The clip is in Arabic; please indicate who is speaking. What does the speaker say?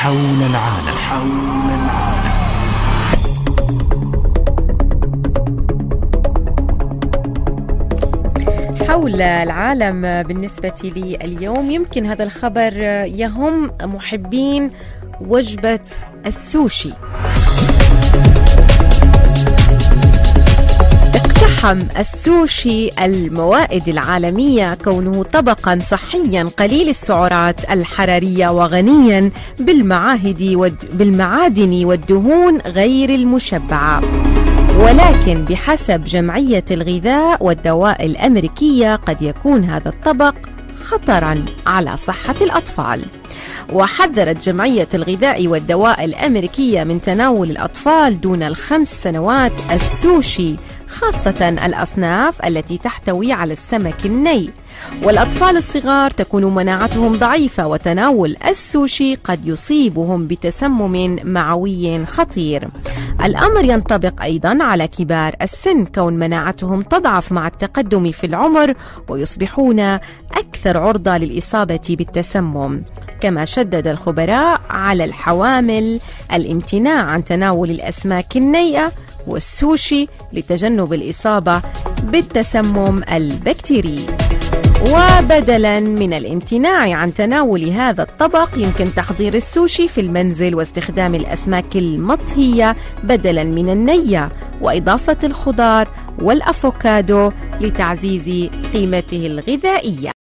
Speaker 1: حول العالم.
Speaker 2: حول العالم بالنسبة لي اليوم يمكن هذا الخبر يهم محبين وجبة السوشي. اقتحم السوشي الموائد العالمية كونه طبقا صحيا قليل السعرات الحرارية وغنيا بالمعادن والدهون غير المشبعة، ولكن بحسب جمعية الغذاء والدواء الأمريكية قد يكون هذا الطبق خطرا على صحة الأطفال. وحذرت جمعية الغذاء والدواء الأمريكية من تناول الأطفال دون 5 سنوات السوشي، خاصة الأصناف التي تحتوي على السمك الني. والأطفال الصغار تكون مناعتهم ضعيفة، وتناول السوشي قد يصيبهم بتسمم معوي خطير. الأمر ينطبق أيضا على كبار السن، كون مناعتهم تضعف مع التقدم في العمر ويصبحون أكثر عرضة للإصابة بالتسمم. كما شدد الخبراء على الحوامل الامتناع عن تناول الأسماك النيئة والسوشي لتجنب الإصابة بالتسمم البكتيري. وبدلا من الامتناع عن تناول هذا الطبق يمكن تحضير السوشي في المنزل واستخدام الأسماك المطهية بدلا من النية، وإضافة الخضار والأفوكادو لتعزيز قيمته الغذائية.